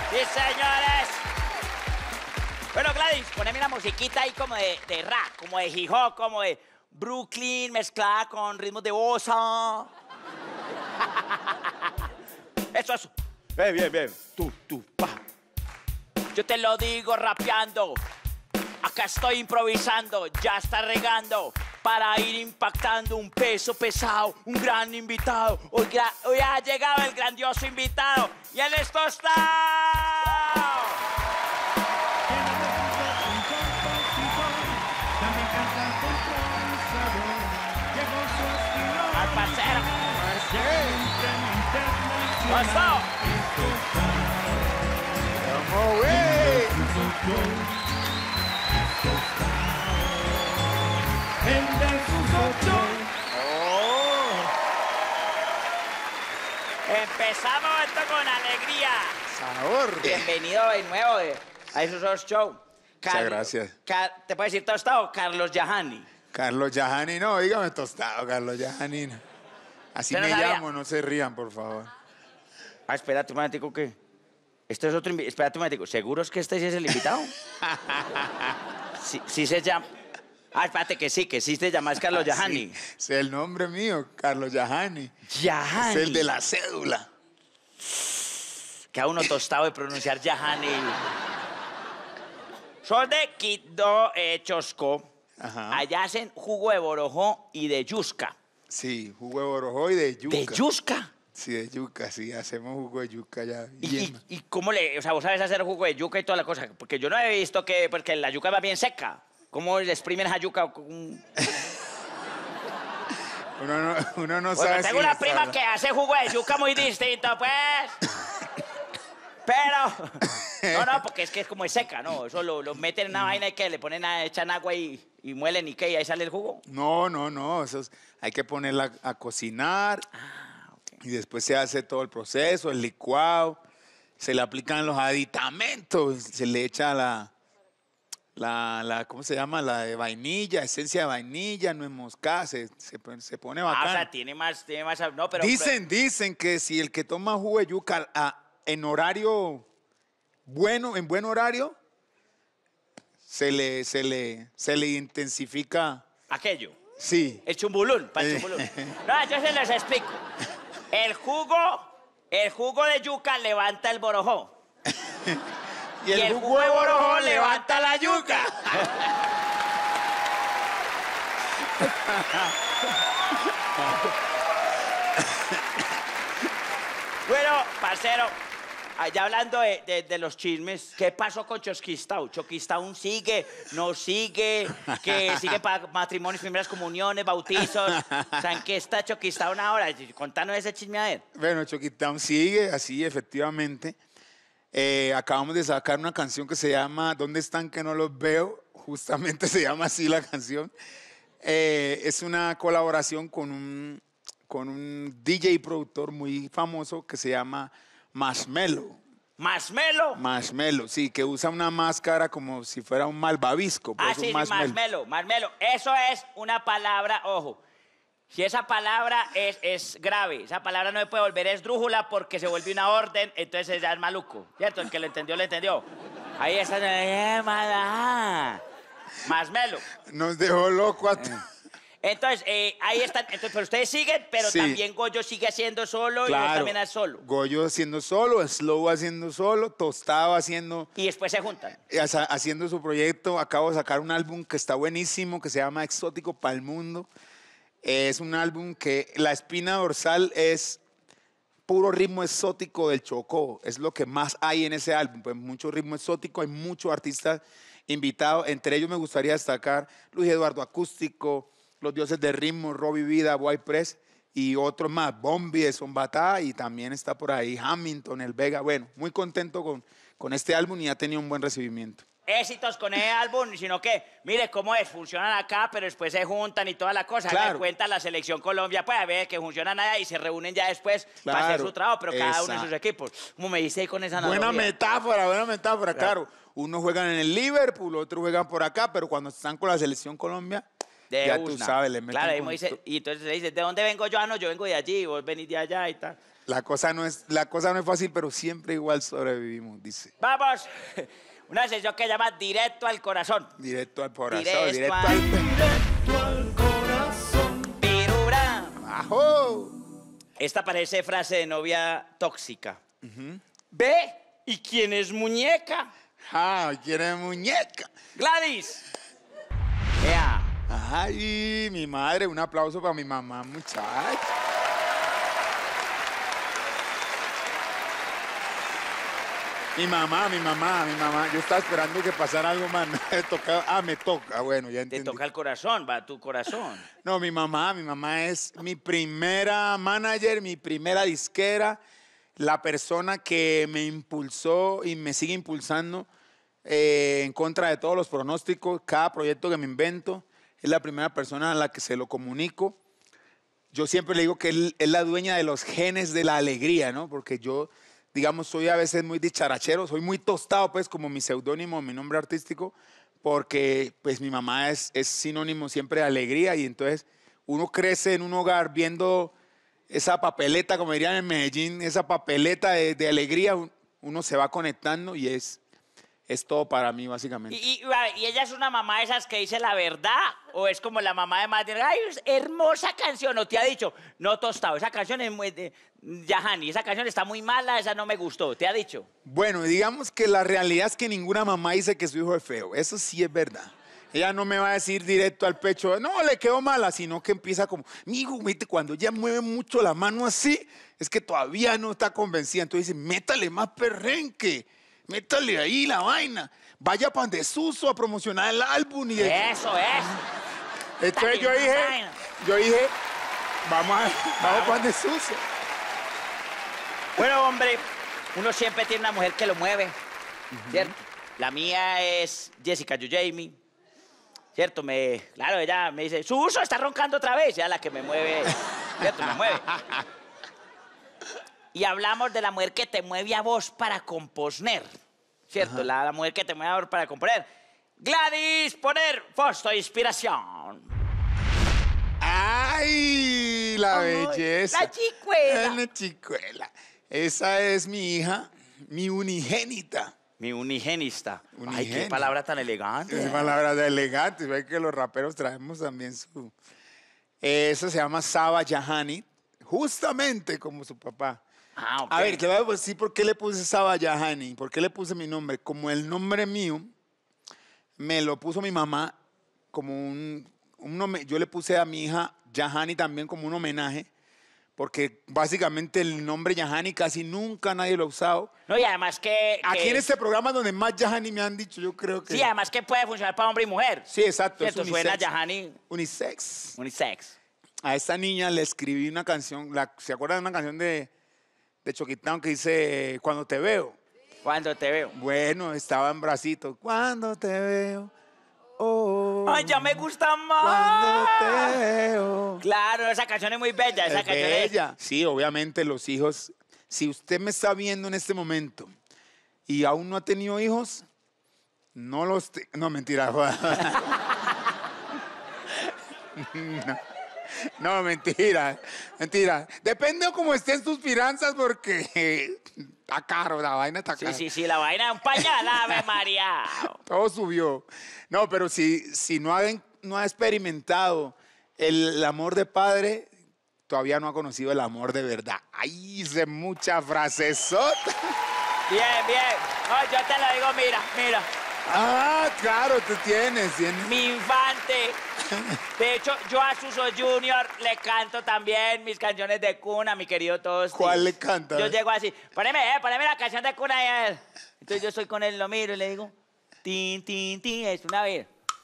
Sí, señores. Bueno, Gladys, poneme una musiquita ahí como de rap, como de hip hop, como de Brooklyn mezclada con ritmos de bossa. Eso. Bien. Tú, pa. Yo te lo digo rapeando. Acá estoy improvisando, ya está regando para ir impactando un peso pesado, un gran invitado. Hoy ha llegado el grandioso invitado y él es Tostado. Al parcero. Tostado. ¡Vamos, güey! Empezamos esto con alegría. ¡Sabor! Bienvenido de nuevo a esos show. Muchas gracias. ¿Te puedes decir Tostado? Carlos Yahani. Carlos Yahani, no, dígame Tostado, Carlos Yahani. No. Así ¿Usted no me sabía? llamo, no se rían, por favor. Ah, espérate un momentico, ¿qué? Esto es otro invitado. Espérate un momentico. ¿Seguros que este sí es el invitado? Sí se llama... Ah, espérate, que sí te llamas Carlos Yahani. Sí, es el nombre mío, Carlos Yahani. Yahani. Es el de la cédula. Queda uno tostado de pronunciar Yahani. Soy de Quito, Chosco. Ajá. Allá hacen jugo de borojó y de yusca. Sí, jugo de borojó y de yuca. ¿De yusca? Sí, de yuca, sí, hacemos jugo de yuca ya. ¿Y cómo le...? O sea, vos sabes hacer jugo de yuca y toda la cosa. Porque yo no he visto que la yuca va bien seca. ¿Cómo le exprimen esa yuca? Uno no Bueno, sabe tengo una prima que hace jugo de yuca muy distinto, pues. Pero... No, porque es que es como es seca, ¿no? Eso lo meten en una vaina y que le ponen, echan agua y muelen y ¿qué? Y ahí sale el jugo. No, hay que ponerla a cocinar. Okay. Y después se hace todo el proceso, el licuado. Se le aplican los aditamentos. Se le echa ¿cómo se llama? La de vainilla, esencia de vainilla, nuez moscada, se pone bacán. O sea, tiene más, no, pero... Dicen que si el que toma jugo de yuca en horario bueno, en buen horario, se le intensifica. Aquello. Sí. El chumbulún, para el chumbulún. No, yo se les explico. El jugo de yuca levanta el borojó. Y el jugo de borojó levanta la yuca. Bueno, parcero, allá hablando de los chismes, ¿qué pasó con Chosquistao? ¿Chosquistao sigue, no sigue? ¿Que sigue para matrimonios, primeras comuniones, bautizos? O sea, ¿en qué está Chosquistao ahora? Contanos ese chisme a ver. Bueno, Choquitown sigue así, efectivamente. Acabamos de sacar una canción que se llama ¿Dónde están que no los veo? Justamente se llama así la canción. Es una colaboración con un DJ productor muy famoso que se llama Marshmello. ¿Marshmello? Marshmello, sí, que usa una máscara como si fuera un malvavisco. Ah, sí, Marshmello. Eso es una palabra, ojo. Si esa palabra es grave, esa palabra no se puede volver esdrújula porque se vuelve una orden, entonces ya es maluco, ¿cierto? El que lo entendió, lo entendió. Ahí está, Marshmello. Nos dejó loco a Entonces, ahí están, pero ustedes siguen, pero Sí. también Goyo sigue haciendo solo y Claro. él también hace solo. Goyo haciendo solo, Slow haciendo solo, Tostado haciendo Y después se juntan. haciendo su proyecto. Acabo de sacar un álbum que está buenísimo, que se llama Exótico para el Mundo. Es un álbum que la espina dorsal es puro ritmo exótico del Chocó. Es lo que más hay en ese álbum. Pues mucho ritmo exótico, hay muchos artistas invitados. Entre ellos me gustaría destacar Luis Eduardo Acústico, Los Dioses del Ritmo, Robbie Vida, White Press y otros más. Bombi de Zombatá y también está por ahí Hamilton, El Vega. Bueno, muy contento con este álbum y ha tenido un buen recibimiento. Éxitos con ese álbum, sino que, mire cómo es, funcionan acá, pero después se juntan y toda la cosa. Claro. Me cuenta la selección Colombia, pues a ver que funcionan allá y se reúnen ya después para hacer Claro. su trabajo, pero cada uno en Exacto. sus equipos. Como me dice ahí con esa analogía. Buena metáfora, claro. Unos juegan en el Liverpool, otros juegan por acá, pero cuando están con la selección Colombia, De ya una. tú sabes, le meten Claro, ahí con me dice, y entonces le dice, ¿de dónde vengo yo? Ah, no, yo vengo de allí, vos venís de allá y tal. La cosa no es fácil, pero siempre igual sobrevivimos, dice. Vamos. Una sesión que llama Directo al Corazón. Directo al corazón, Directo directo al corazón. Pirura. ¡Ajo! Esta parece frase de novia tóxica. Ve, ¿y quién es muñeca? ¡Ah! ¿Quiere muñeca? Gladys. Ea. Ay, mi madre, un aplauso para mi mamá, muchacha. Mi mamá. Yo estaba esperando que pasara algo más. Me toca. Bueno, ya Te entendí. toca el corazón, va tu corazón. No, mi mamá es mi primera manager, mi primera disquera, la persona que me impulsó y me sigue impulsando en contra de todos los pronósticos. Cada proyecto que me invento es la primera persona a la que se lo comunico. Yo siempre le digo que él es la dueña de los genes de la alegría, ¿no? Porque yo, digamos, soy a veces muy dicharachero, soy muy tostado, pues, como mi seudónimo, mi nombre artístico, porque, pues, mi mamá es sinónimo siempre de alegría y entonces uno crece en un hogar viendo esa papeleta, como dirían en Medellín, esa papeleta de alegría, uno se va conectando y es todo para mí, básicamente. ¿Y ella es una mamá de esas que dice la verdad? ¿O es como la mamá de Martín? ¡Ay, hermosa canción! ¿O te ha dicho? No, tostado, esa canción es muy de Yahani, esa canción está muy mala, esa no me gustó. ¿Te ha dicho? Bueno, digamos que la realidad es que ninguna mamá dice que su hijo es feo. Eso sí es verdad. Ella no me va a decir directo al pecho, no, le quedó mala, sino que empieza como, mijo, viste, cuando ella mueve mucho la mano así, es que todavía no está convencida. Entonces dice, métale más perrenque. Métale ahí la vaina. Vaya pan de Suso a promocionar el álbum. Eso es. Entonces yo dije, vamos pan de Suso. Bueno, hombre, uno siempre tiene una mujer que lo mueve, ¿cierto? La mía es Jessica Jamie, ¿cierto? Claro, ella me dice, Suso está roncando otra vez. Ya la que me mueve, ¿cierto? Me mueve. Y hablamos de la mujer que te mueve a vos para componer, ¿cierto? La mujer que te mueve a vos para componer. Gladys, poner fosto de inspiración. ¡Ay! La belleza. La chicuela. La chicuela. Esa es mi hija, mi unigénita. Mi unigenista. Ay, qué palabra tan elegante. Es palabra de elegante. Ve que los raperos traemos también su... Eso se llama Saba Yahani, justamente como su papá. Ah, ok. A ver, te voy a decir por qué le puse Saba Yahani, por qué le puse mi nombre. Como el nombre mío me lo puso mi mamá como yo le puse a mi hija Yahani también como un homenaje, porque básicamente el nombre Yahani casi nunca nadie lo ha usado. No, y además que... Aquí en este programa donde más Yahani me han dicho, yo creo que... Sí, además que puede funcionar para hombre y mujer. Sí, exacto. ¿Cierto? Suena Yahani. Unisex. Unisex. A esta niña le escribí una canción, ¿se acuerdan de una canción de Choquitán que dice Cuando te veo? Cuando te veo. Bueno, estaba en bracito. Cuando te veo, oh. ¡Ay, ya me gusta más! Cuando te veo. Claro, esa canción es muy bella. Esa canción bella. Sí, obviamente los hijos. Si usted me está viendo en este momento y aún no ha tenido hijos, no los... No, mentira. No, mentira. Depende de cómo estén tus finanzas porque está caro, la vaina está cara. Sí, la vaina es un pañal, Ave María. Todo subió. No, pero si no ha experimentado el amor de padre, todavía no ha conocido el amor de verdad. Ay, hice mucha frasesota. Bien. No, yo te lo digo, mira. Ah, claro, tú tienes. Mi infante. De hecho, yo a Suso Junior le canto también mis canciones de cuna, mi querido Tosti. ¿Cuál le canta? Yo llego así, poneme la canción de cuna. Y entonces yo estoy con él, lo miro y le digo, tin, es una vez.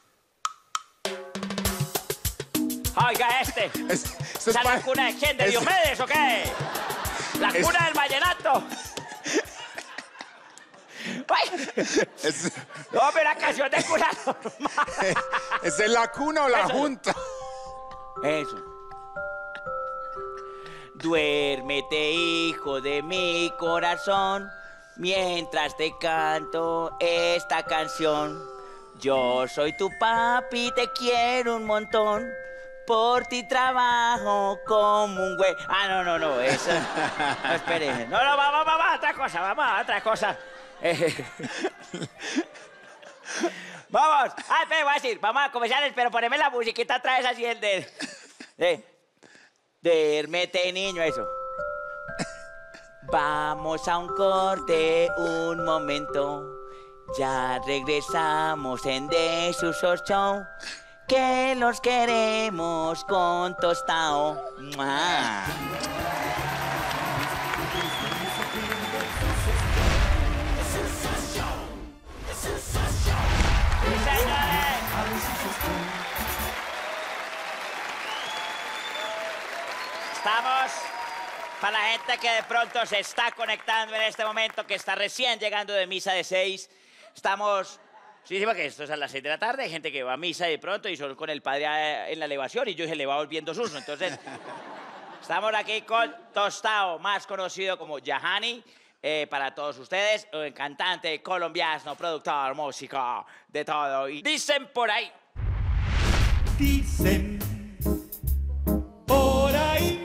Oiga, ¿esa es la cuna de quién? ¿De Diomedes o qué? ¿La cuna del vallenato? No, pero la canción de cuna normal. ¿Esa es la cuna o la Eso. junta? Eso. Duérmete, hijo de mi corazón, mientras te canto esta canción. Yo soy tu papi, te quiero un montón. por ti trabajo como un güey. Ah, no, eso. No, espere. No, vamos a otra cosa, vamos a otra cosa. Vamos. Ah, espere, voy a decir, vamos a comerciales, pero poneme la musiquita otra vez así, el de Hermete Niño, eso. Vamos a un corte, un momento. Ya regresamos en The Suso Show, que los queremos con tostao. ¡Mua! ¡Sí, señores! Estamos para la gente que de pronto se está conectando en este momento, que está recién llegando de misa de 6. Estamos, sí, porque esto es a las 6 de la tarde, hay gente que va a misa de pronto y solo con el padre en la elevación y yo se le va volviendo susto. Entonces, estamos aquí con Tostao, más conocido como Yahani, para todos ustedes, cantante colombiano, productor, músico, de todo. Y dicen por ahí. Dicen por ahí.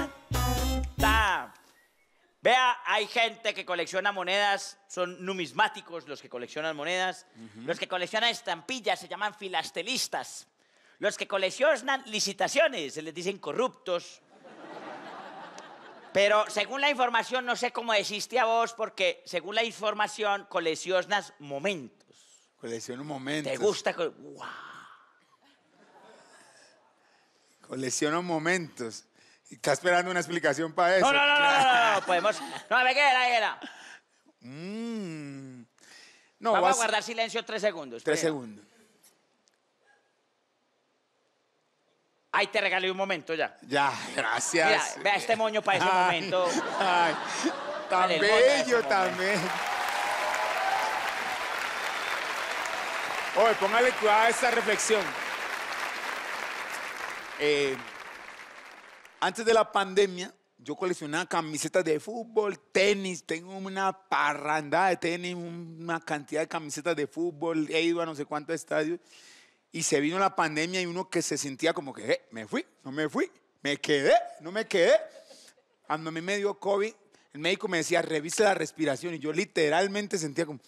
Vea, hay gente que colecciona monedas, son numismáticos los que coleccionan monedas. Los que coleccionan estampillas se llaman filastelistas. Los que coleccionan licitaciones se les dicen corruptos. Pero según la información, no sé cómo deciste a vos, porque según la información, coleccionas momentos. Colecciono momentos. ¿Te gusta? ¡Wow! Colecciono momentos. ¿Está esperando una explicación para eso? No, podemos... No, me queda. No, Vamos a guardar silencio 3 segundos. 3 segundos. Ahí te regalé un momento ya. Ya, gracias. Mira, vea este moño para ese momento. Ay, tan Vale, bello, moño, tan bello. Oye, póngale cuidado a esta reflexión. Antes de la pandemia, yo coleccionaba camisetas de fútbol, tenis, tengo una parrandada de tenis, una cantidad de camisetas de fútbol, he ido a no sé cuántos estadios, y se vino la pandemia y uno que se sentía como que, me fui, no me fui, me quedé, no me quedé. Cuando a mí me dio COVID, el médico me decía, revise la respiración, y yo literalmente sentía como...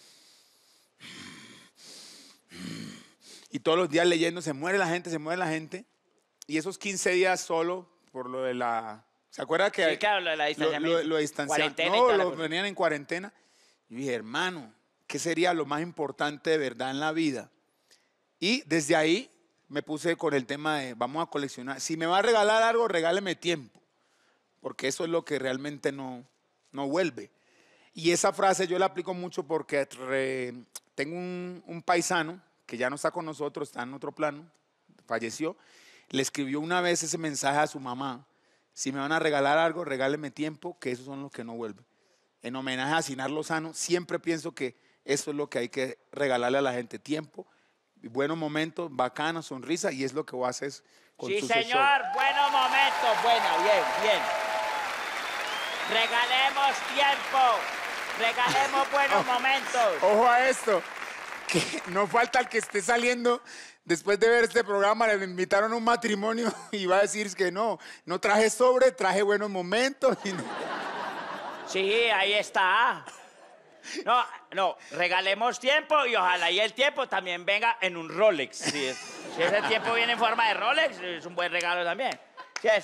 Y todos los días leyendo, se muere la gente, y esos 15 días solo... por lo de la... ¿Se acuerda que...? Sí, claro, lo de la distanciamiento. Lo distanciamiento. Cuarentena y No, toda la lo cosa. venían en cuarentena. Y dije, hermano, ¿qué sería lo más importante de verdad en la vida? Y desde ahí me puse con el tema de, vamos a coleccionar. Si me va a regalar algo, regáleme tiempo. Porque eso es lo que realmente no vuelve. Y esa frase yo la aplico mucho porque tengo un paisano que ya no está con nosotros, está en otro plano, falleció. Le escribió una vez ese mensaje a su mamá. Si me van a regalar algo, regáleme tiempo, que esos son los que no vuelven. En homenaje a Sinar Lozano, siempre pienso que eso es lo que hay que regalarle a la gente. Tiempo, buenos momentos, bacana, sonrisa, y es lo que vos haces con Sí, tu señor, buenos momentos. Bueno, bien. Regalemos tiempo. Regalemos buenos momentos. Ojo a esto, que no falta el que esté saliendo después de ver este programa, le invitaron a un matrimonio y va a decir que no traje sobre, traje buenos momentos. Y no. Sí, ahí está. No, regalemos tiempo y ojalá y el tiempo también venga en un Rolex. Si ese tiempo viene en forma de Rolex, es un buen regalo también. ¿Sí es?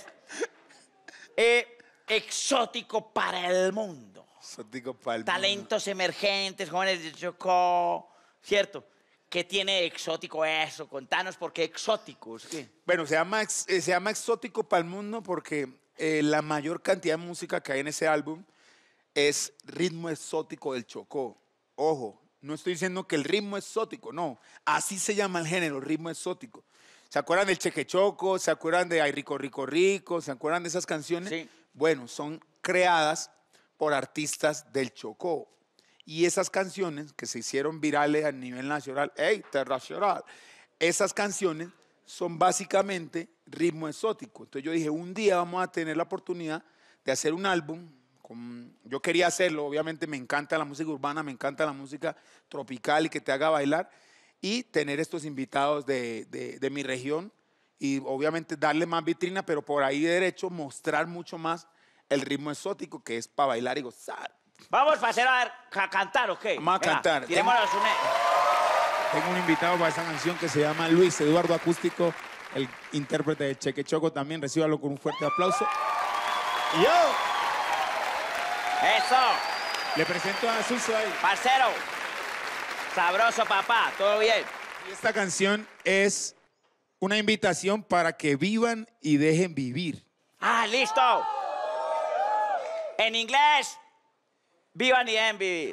Exótico para el mundo. Exótico para el Talentos emergentes, jóvenes de Chocó, ¿cierto? ¿Qué tiene de exótico eso? Contanos por qué exóticos. ¿Qué? Bueno, se llama exótico para el mundo porque la mayor cantidad de música que hay en ese álbum es ritmo exótico del Chocó. Ojo, no estoy diciendo que el ritmo exótico, no. Así se llama el género, ritmo exótico. ¿Se acuerdan del Chequechoco? ¿Se acuerdan de Ay Rico, Rico, Rico? ¿Se acuerdan de esas canciones? Sí. Bueno, son creadas por artistas del Chocó. Y esas canciones que se hicieron virales a nivel nacional e internacional, esas canciones son básicamente ritmo exótico. Entonces yo dije, un día vamos a tener la oportunidad de hacer un álbum. Yo quería hacerlo, obviamente me encanta la música urbana, me encanta la música tropical y que te haga bailar. Y tener estos invitados de mi región y obviamente darle más vitrina, pero por ahí derecho mostrar mucho más el ritmo exótico que es para bailar y gozar. Vamos a hacer a cantar, ¿ok? Vamos a cantar. Tirémonos Tengo un invitado para esa canción que se llama Luis Eduardo Acústico, el intérprete de Cheque Choco también. Recíbalo con un fuerte aplauso. ¡Yo! ¡Eso! Le presento a Suso ahí. Parcero. Sabroso, papá. ¿Todo bien? Y esta canción es una invitación para que vivan y dejen vivir. ¡Ah, listo! En inglés, vivan y dejen vivir.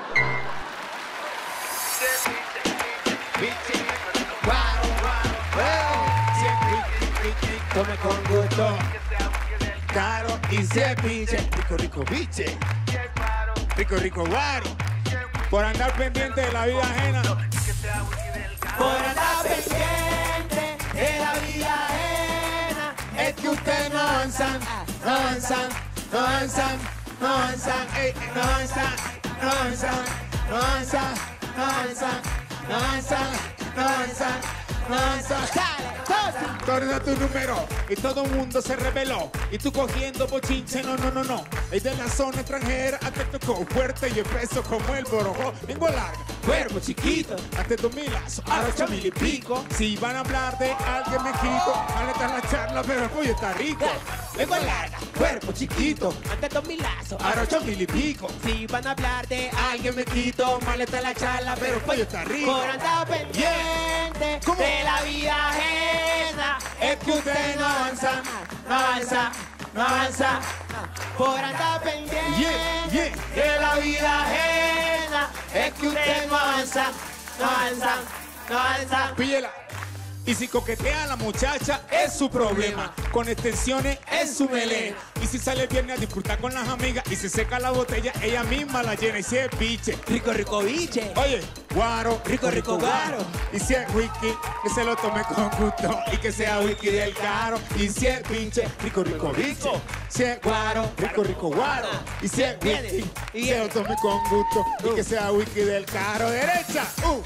Come con gusto, caro y ceviche, rico, rico, biche, rico, rico, guaro, por andar pendiente de la vida ajena. Por andar pendiente de la vida ajena, Es que ustedes no avanzan, no avanzan, no avanzan, no avanzan, no avanzan, no avanzan, no avanzan, no avanzan, no avanzan, no avanzan, no avanzan. Torna tu número y todo el mundo se rebeló. Y tú cogiendo bochinche, no, no, no, no. Es de la zona extranjera, te tocó fuerte y espeso como el borojó. Vengo larga, cuerpo chiquito, hasta 2000 lazos, ahora 8000 y pico. Si van a hablar de alguien me quito, maleta en la charla, pero el pollo está rico. Vengo larga, cuerpo chiquito, ante 2000 lazos. ahora 8000 y pico. Si van a hablar de Alguien me quito, maleta en la charla, pero el pollo está rico. por andar pendiente ¿Cómo? de la vida ajena, Es que ustedes no avanzan, no avanza, no avanza. Por andar pendiente yeah. de la vida ajena, es que usted no avanza, no avanza, no avanza. Píllela. Y si coquetea a la muchacha, es su problema. Con extensiones, es su melena. Y si sale el viernes a disfrutar con las amigas y se seca la botella, ella misma la llena y si es piche. Rico, rico, biche. Oye, guaro, Rico, rico, guaro. Y si es whisky, que se lo tome con gusto y que sea whisky del caro. Y si es pinche, rico, rico, biche. Si es guaro, rico, rico, guaro. Y si es whisky, y se lo tome con gusto y que sea whisky del caro. Derecha.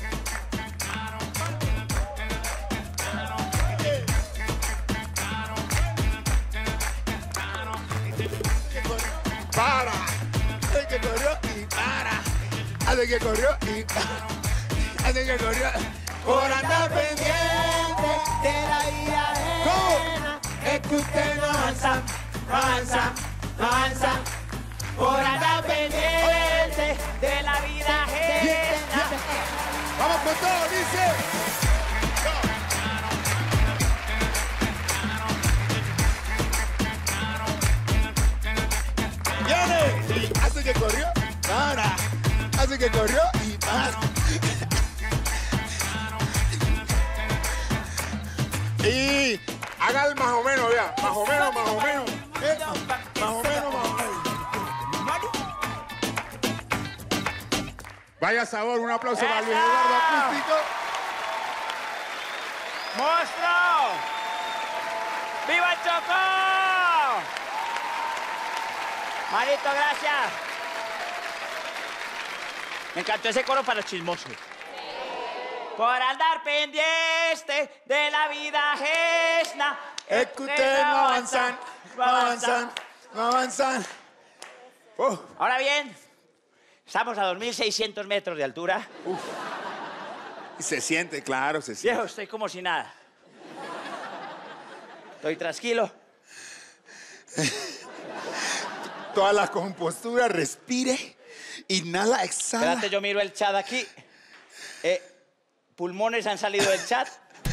Para, hace que corrió y para, hace que corrió y para, hace que corrió por andar pendiente De la vida ajena, es que usted no avanza, no avanza, no avanza. Por andar pendiente de la vida ajena. Vamos con todo, dice. Viene y hace que corrió, para, hace que corrió y para. Y haga el más o menos, vea, más o menos, más o menos. Más o menos, más o menos. Vaya sabor, un aplauso para Luis Eduardo Acústico. ¡Monstruo! ¡Viva el Chocó! Marito, gracias. Me encantó ese coro para los chismosos. Por andar pendiente de la vida ajena. Es que ustedes no avanzan, no avanzan, no avanzan. Ahora bien, estamos a 2.600 metros de altura. Y se siente, claro, se siente. Viejo, estoy como si nada. Estoy tranquilo. Toda la compostura, respire, inhala, exhala. Espérate, yo miro el chat aquí. Pulmones han salido del chat.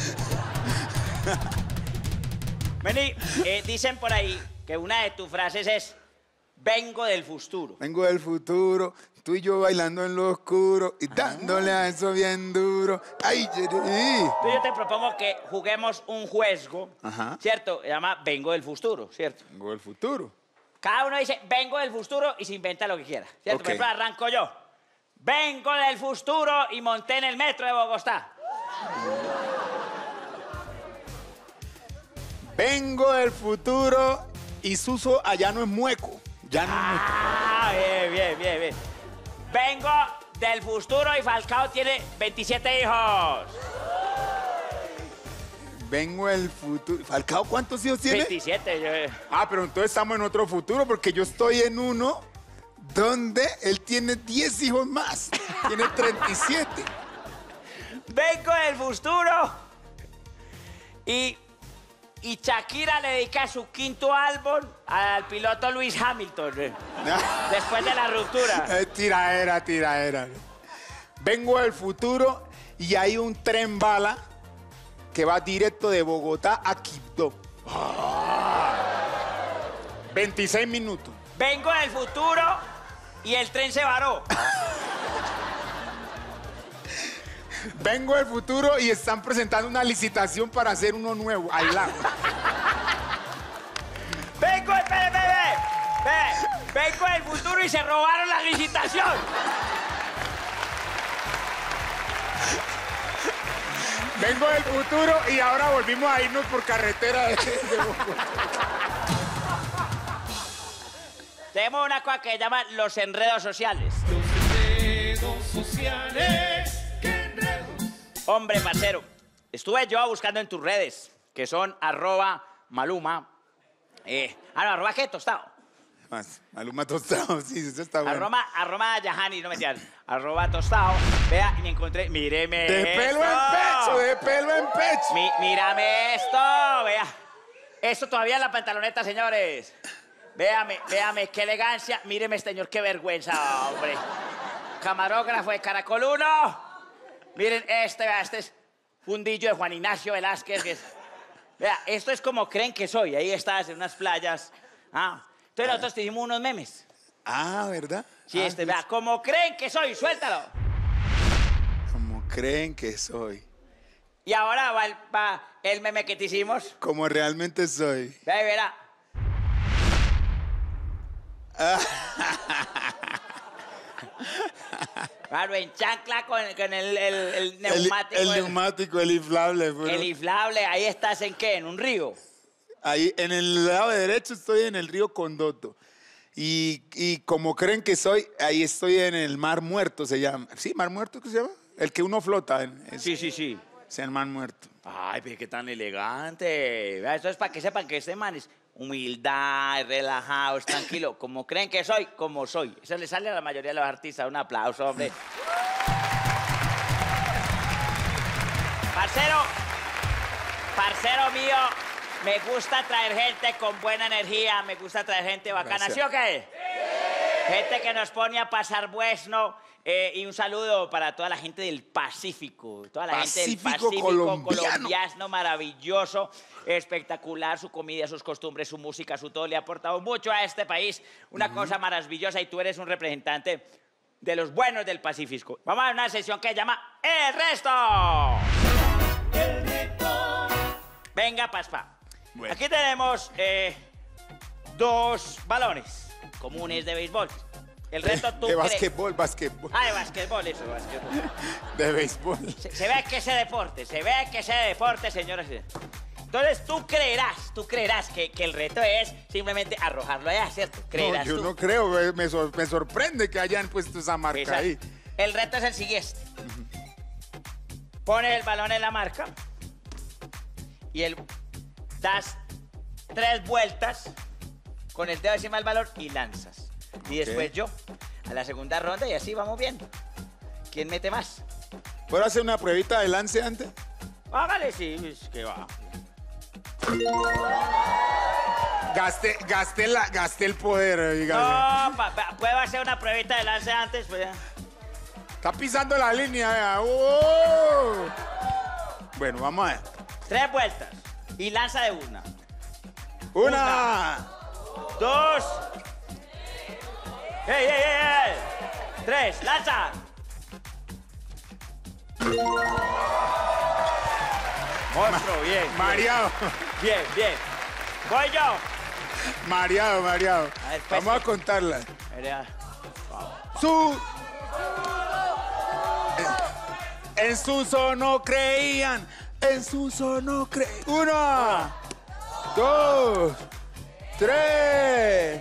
Vení, dicen por ahí que una de tus frases es vengo del futuro. Vengo del futuro, tú y yo bailando en lo oscuro y dándole a eso bien duro. Ay, Entonces yo te propongo que juguemos un juego, Ajá. ¿cierto? Se llama vengo del futuro, ¿cierto? Vengo del futuro. Cada uno dice vengo del futuro y se inventa lo que quiera, ¿cierto? Ok. Por ejemplo, arranco yo. Vengo del futuro y monté en el metro de Bogotá. Vengo del futuro y Suso allá no es mueco. Ya no es mueco. Ah, bien, bien, bien, bien. Vengo del futuro y Falcao tiene 27 hijos. Vengo del futuro. ¿Falcao cuántos hijos tiene? 27. Ah, pero entonces estamos en otro futuro porque yo estoy en uno donde él tiene 10 hijos más. Tiene 37. Vengo del futuro. Y Shakira le dedica su 5º álbum al piloto Lewis Hamilton. Después de la ruptura. Tiradera. Vengo del futuro y hay un tren bala que va directo de Bogotá a Quibdó. 26 minutos. Vengo del futuro y el tren se varó. Vengo del futuro y están presentando una licitación para hacer uno nuevo, al lado. Vengo del futuro y se robaron la licitación. Vengo del futuro y ahora volvimos a irnos por carretera de Bogotá. Tenemos una cosa que se llama los enredos sociales. Los enredos sociales, ¿qué enredos? Hombre, parcero, estuve yo buscando en tus redes, que son @Maluma. ¿Arroba qué? Tostado. Maluma Tostado, sí, eso está bueno. Arroba Yahani, no me entiendes. @Tostado. Vea, y me encontré, míreme De pelo en pecho. Mírame esto, vea. Esto todavía en la pantaloneta, señores. Véame, qué elegancia. Míreme, señor, qué vergüenza, hombre. Camarógrafo de Caracol 1. Miren, este es fundillo de Juan Ignacio Velázquez. Vea, esto es como creen que soy. Ahí estás en unas playas. Entonces nosotros te hicimos unos memes. ¿Verdad? Sí, vea, como creen que soy, suéltalo. Como creen que soy. Y ahora va el meme que te hicimos. Como realmente soy. Vea y verá. Claro, en chancla con el neumático. El neumático, el inflable. Bro. El inflable, ahí estás ¿en qué? ¿En un río? Ahí, en el lado derecho estoy en el río Condoto. Y como creen que soy, ahí estoy en el Mar Muerto, se llama. ¿Sí, Mar Muerto qué se llama? El que uno flota. Sí. Es el Mar Muerto. Ay, pero qué tan elegante. Vea, esto es para que sepan que este man es humildad, relajado, es tranquilo. Como creen que soy, como soy. Eso le sale a la mayoría de los artistas. Un aplauso, hombre. Parcero mío, me gusta traer gente con buena energía, me gusta traer gente bacana. ¿Sí o qué? Sí. Gente que nos pone a pasar bueno. Y un saludo para toda la gente del Pacífico. Toda la gente del Pacífico colombiano maravilloso, espectacular. Su comida, sus costumbres, su música, su todo le ha aportado mucho a este país. Una cosa maravillosa y tú eres un representante de los buenos del Pacífico. Vamos a una sesión que se llama El Resto. El reto. Venga, Paspa. Bueno. Aquí tenemos 2 balones comunes de béisbol. El reto tú De crees. basquetbol. De basquetbol, eso, basquetbol. De béisbol. Se ve que ese deporte, señoras. Entonces tú creerás que el reto es simplemente arrojarlo allá, ¿cierto? Creerás No, yo tú. no creo, me sorprende que hayan puesto esa marca Exacto. ahí. El reto es el siguiente. Pones el balón en la marca y das 3 vueltas con el dedo encima del balón y lanzas. Y después yo, a la segunda ronda y así vamos viendo. ¿Quién mete más? ¿Puedo hacer una pruebita de lance antes? Hágale, sí, es que va. Gasté el poder, dígame. No, ¿puedo hacer una pruebita de lance antes? Pues ya. Está pisando la línea, vea. ¡Oh! Bueno, vamos a ver. 3 vueltas y lanza de una. Una. 2. ¡Ey! 3, lanza. Monstruo, bien. Mareado. Bien. Voy yo. Mareado. A ver, pues, Vamos a contarla. Mira. En Suso no creían. En Suso no creían. 1, 2, 3.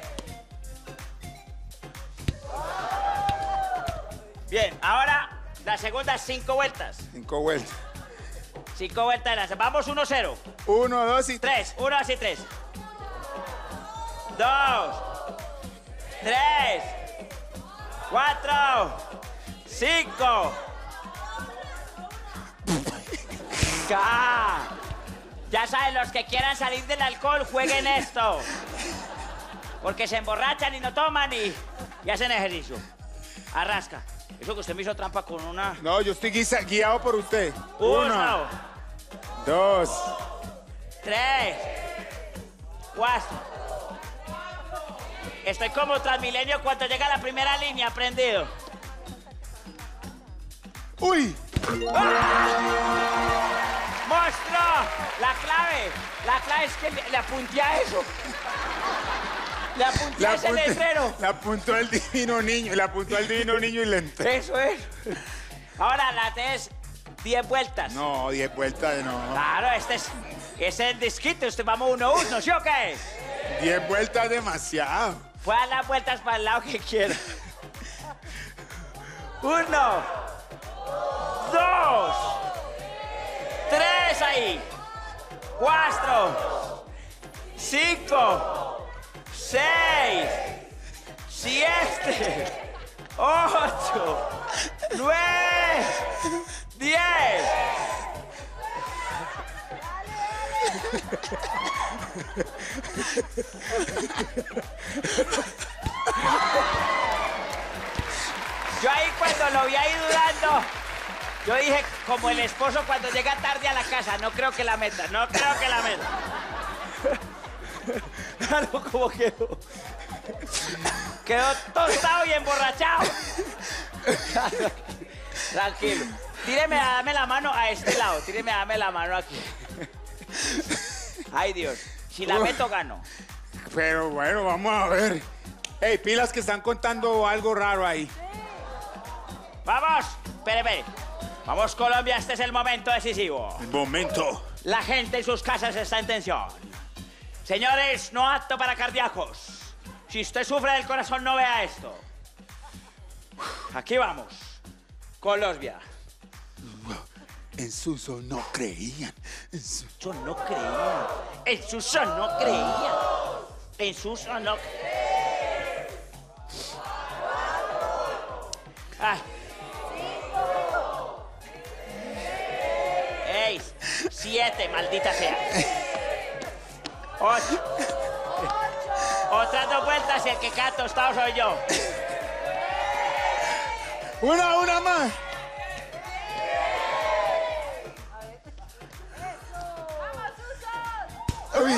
Bien, ahora la segunda 5 vueltas. 5 vueltas. 5 vueltas de lanza. Vamos 1-0. 1, 2 y 3. 1, 2 y 3. 2. 3. 4. 5. Ya saben, los que quieran salir del alcohol, jueguen esto. Porque se emborrachan y no toman y hacen ejercicio. Arrasca. Eso que usted me hizo trampa con una... No, yo estoy guiado por usted. 1, 2. 3. 4. Estoy como Transmilenio cuando llega a la primera línea, prendido. ¡Uy! ¡Monstruo! La clave es que le apunté a eso. Le apunté a ese letrero. Le apuntó al divino niño, y le entró. Eso es. Ahora la T es 10 vueltas. No, 10 vueltas no. Claro, este es el disquito, vamos 1-1, ¿sí o qué? 10 vueltas demasiado. Puede dar las vueltas para el lado que quiera. 1, 2, 3 ahí. 4, 5, 6, 7, 8, 9, 10. Yo ahí cuando lo vi ahí dudando, yo dije, como el esposo cuando llega tarde a la casa, no creo que la meta. Claro, como quedó. Quedó tostado y emborrachado. Tranquilo. Dame la mano a este lado. Dame la mano aquí. Ay, Dios. Si la meto, gano. Pero bueno, vamos a ver. Ey, pilas que están contando algo raro ahí. ¡Vamos! Espere. Vamos, Colombia, este es el momento decisivo. El momento. La gente en sus casas está en tensión. Señores, no apto para cardíacos. Si usted sufre del corazón, no vea esto. Aquí vamos. Colombia. En Suso no creían. En Suso no creían. En Suso no creían. En Suso no... Ah. 6, 7, maldita sea. 8. Otras 2 vueltas y el que queda tostado soy yo. Una más. Uy.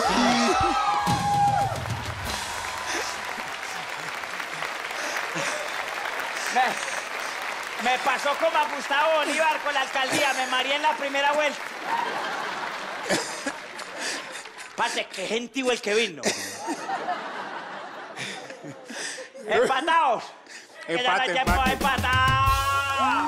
Me pasó como a Gustavo Bolívar con la alcaldía, me mareé en la primera vuelta. Parce, qué gentío el que vino. Empatados. Empate. Empatado.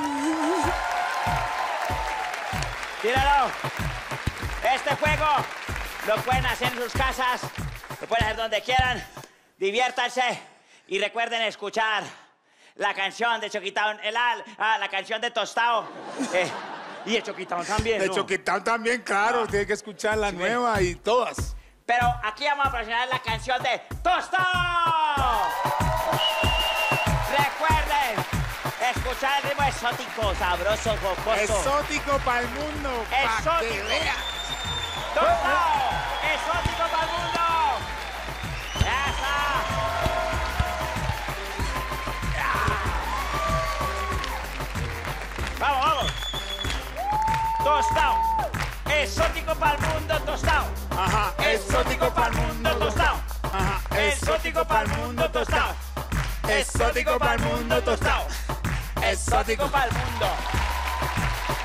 Tíralo. Este juego lo pueden hacer en sus casas, lo pueden hacer donde quieran. Diviértanse y recuerden escuchar la canción de Choquitao, la canción de Tostao. Y el Choquitao también, El ¿no? Choquitao también, claro. Tiene que escuchar la nueva y todas. Pero aquí vamos a presionar la canción de Tostao. Recuerden escuchar el ritmo exótico, sabroso, jocoso. Exótico para el mundo. Pa' que Exótico. vea. Tostao. Exótico para el mundo. ¡Esa! Vamos. Tostao. Exótico para el mundo, Tostao. Ajá. Exótico para el mundo, Tostao. Ajá. Exótico para el mundo, Tostao. Exótico para el mundo, Tostao. Exótico para el mundo.